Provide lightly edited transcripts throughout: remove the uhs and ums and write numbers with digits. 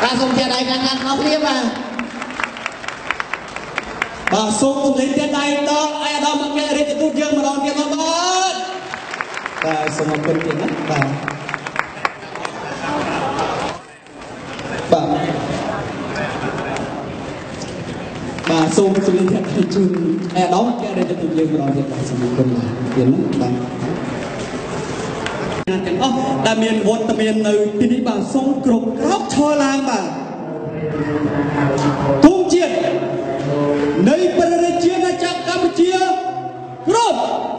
បាទសូមជាដៃកាន់កាន់អស់គ្នាបាទសូមទម្លាយទៀតដៃតអអាដាមមកគេរាជទូតយើងម្ដងទៀតមកបាទសូមអរគុណទៀតណាបាទសូមទម្លាយទៀតជូនអាដាមមកគេរាជទូតយើងម្ដងទៀតបាទសូមអរគុណទៀតណាបាទទាំងអស់ដែលមានវត្តមាននៅទីនេះបាទសូមគ្រប់ក្រោកឈរឡើងបាទធំជាតិនៃព្រះរាជាណាចក្រកម្ពុជាគ្រប់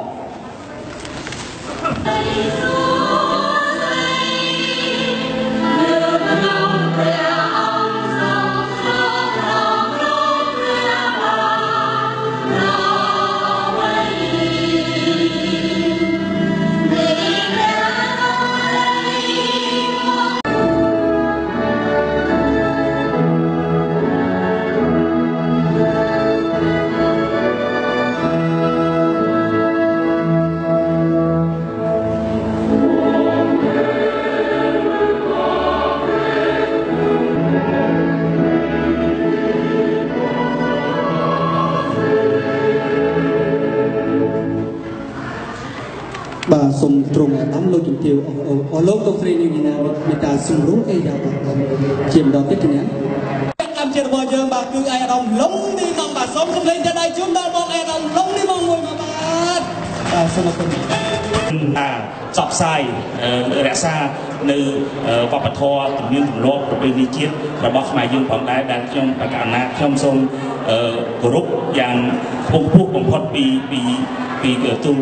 បាទសូមទ្រង់អាដាមលោកជំទាវអស់លោកលោកស្រីនាងណាមេត្តាសម្រួលអីយ៉ាបាទជាម្ដងទៀតគ្នាកម្មជារបស់យើងបាទគឺអាដាមលងនេះមកបាទសូមសម្លេងទៅដៃជូនដល់បងអាដាមលងនេះមកមួយមកបាទសូមអរគុណផ្សព្វផ្សាយរក្សានៅវប្បធម៌ទំនៀមទម្លាប់ប្រពៃណីជាតិរបស់ខ្មែរយើងផងដែរដែលខ្ញុំបកណ្ណាខ្ញុំសូមគោរពយ៉ាងខ្ពង់ខ្ពស់បំផុតពីទូល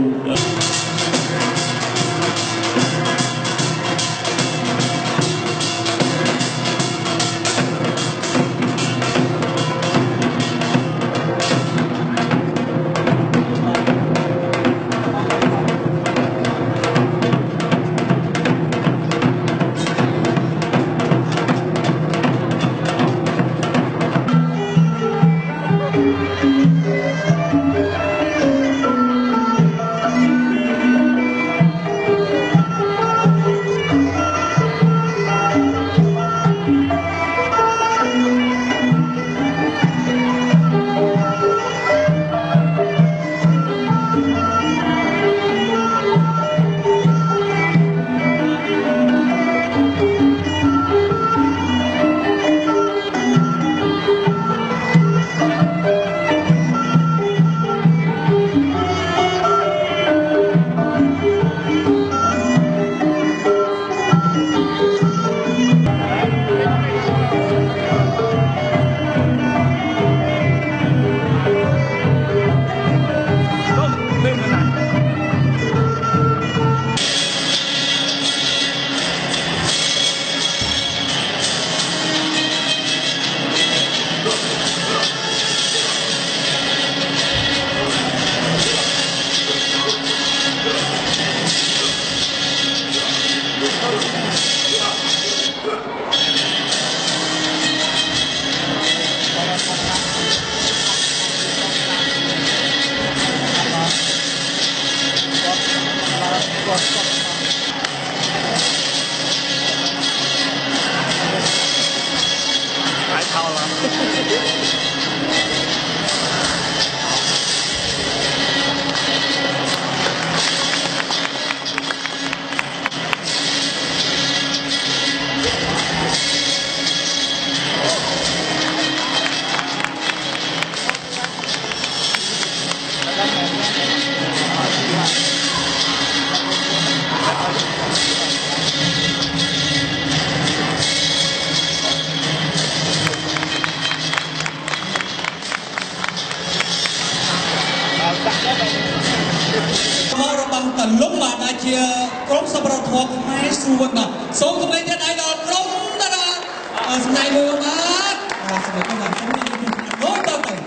ក្រុមសប្បុរសធម៌ខ្មែរសួនបាទសូមទម្លាយទៀតឲ្យដល់ក្រុមតារាស្នៃមួយបាទសម្រាប់ខ្ញុំសូមនិយាយទៅដល់ទៅ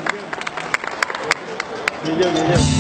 និយាយ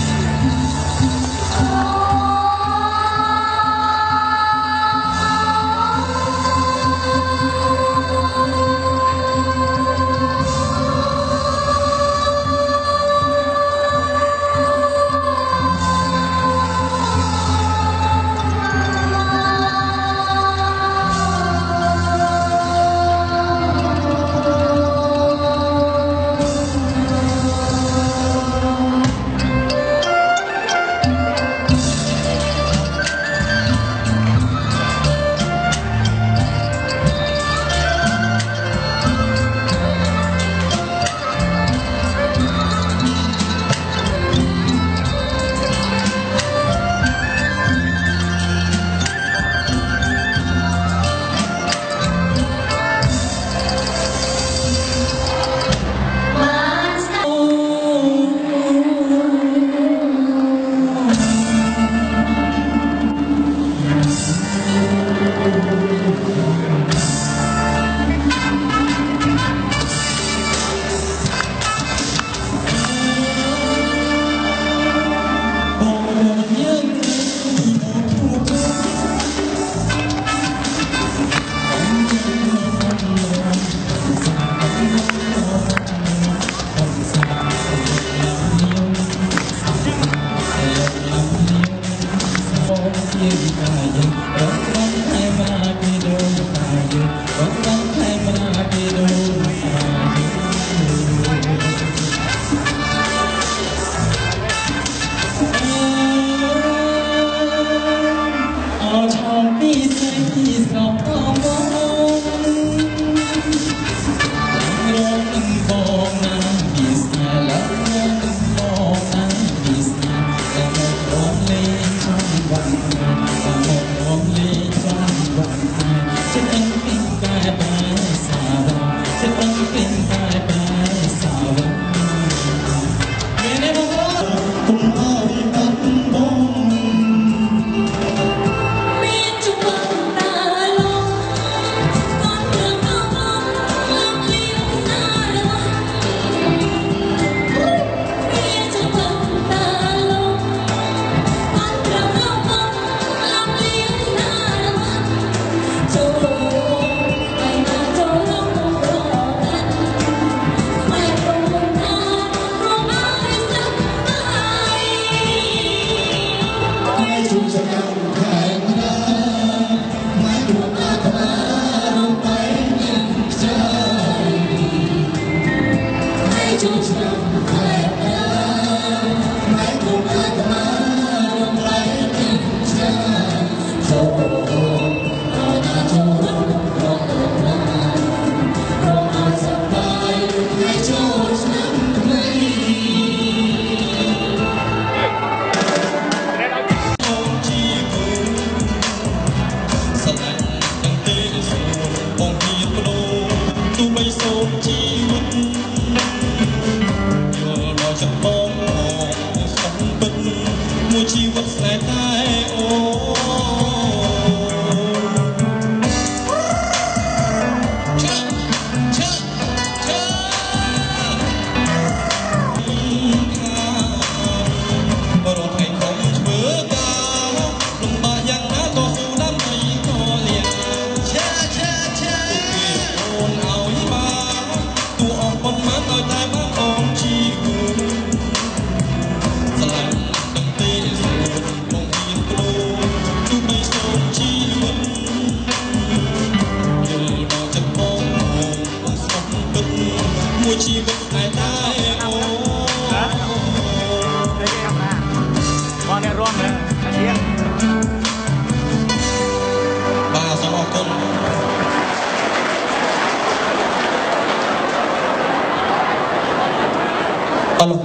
អឡូ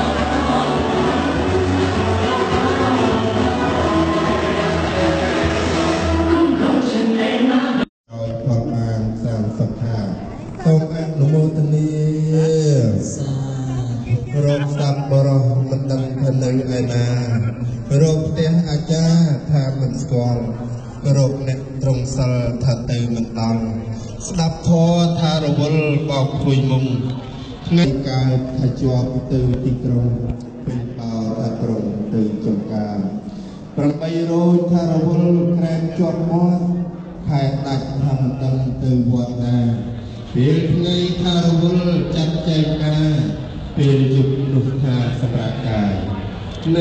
ឲ្យផលបានសាមសុខាសូមអនុមោទនារកសត្វបរោះមិនដឹងថានៅឯណារកផ្ទះអាចារ្យថាមិនស្គាល់រកអ្នកត្រង់សិលថាទៅមិនដល់ស្ដាប់ធម៌ថារវល់បោកភួយមុំថ្ងៃកើតថាជាប់ទៅទីក្រុងពេលបោថាក្រុងទៅចំការ8រោចថារវល់ក្រែមជាប់មាត់ខែដាច់ថាមិនដឹងទៅវត្តណាពេលថ្ងៃថារវល់ចាត់ចែងណាពេលយប់នោះថាសម្រាប់កាយនៅ